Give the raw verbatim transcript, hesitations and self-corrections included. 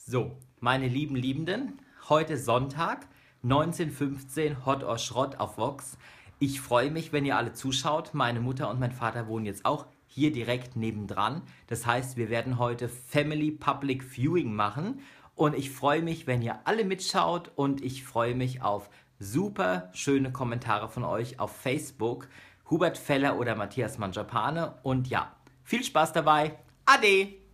So, meine lieben Liebenden, heute Sonntag, neunzehn Uhr fünfzehn, Hot or Schrott auf Vox. Ich freue mich, wenn ihr alle zuschaut. Meine Mutter und mein Vater wohnen jetzt auch hier direkt nebendran. Das heißt, wir werden heute Family Public Viewing machen. Und ich freue mich, wenn ihr alle mitschaut. Und ich freue mich auf super schöne Kommentare von euch auf Facebook. Hubert Feller oder Matthias Mangiapane. Und ja, viel Spaß dabei. Ade!